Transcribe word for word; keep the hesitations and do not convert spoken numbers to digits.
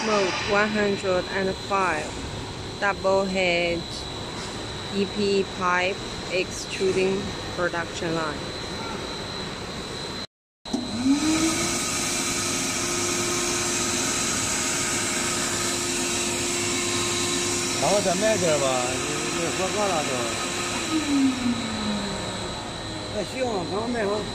Mode one hundred five Double head E P pipe extruding production line. 然后再买点吧，你你喝高了都。那行，刚买好。